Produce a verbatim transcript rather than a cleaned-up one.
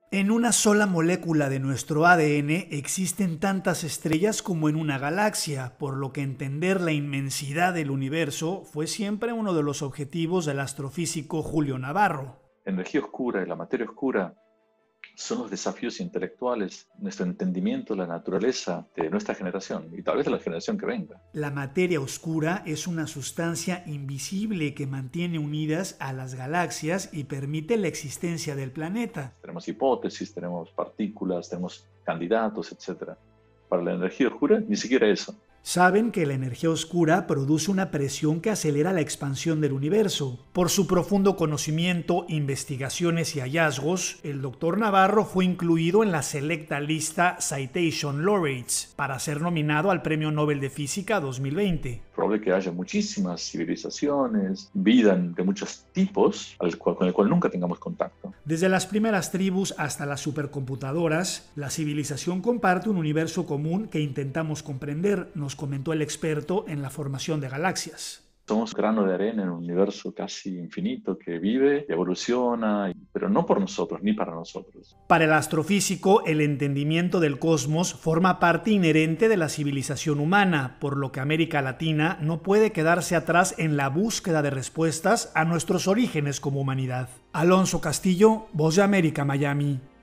En una sola molécula de nuestro A D N existen tantas estrellas como en una galaxia, por lo que entender la inmensidad del universo fue siempre uno de los objetivos del astrofísico Julio Navarro. La energía oscura y la materia oscura son los desafíos intelectuales, nuestro entendimiento de la naturaleza de nuestra generación y tal vez de la generación que venga. La materia oscura es una sustancia invisible que mantiene unidas a las galaxias y permite la existencia del planeta. Tenemos hipótesis, tenemos partículas, tenemos candidatos, etcétera. Para la energía oscura, ni siquiera eso. Saben que la energía oscura produce una presión que acelera la expansión del universo. Por su profundo conocimiento, investigaciones y hallazgos, el doctor Navarro fue incluido en la selecta lista Citation Laureates para ser nominado al Premio Nobel de Física dos mil veinte. Probable que haya muchísimas civilizaciones, vida de muchos tipos al cual, con el cual nunca tengamos contacto. Desde las primeras tribus hasta las supercomputadoras, la civilización comparte un universo común que intentamos comprender, nos comentó el experto en la formación de galaxias. Somos un grano de arena en un universo casi infinito que vive y evoluciona, pero no por nosotros ni para nosotros. Para el astrofísico, el entendimiento del cosmos forma parte inherente de la civilización humana, por lo que América Latina no puede quedarse atrás en la búsqueda de respuestas a nuestros orígenes como humanidad. Alonso Castillo, Voz de América, Miami.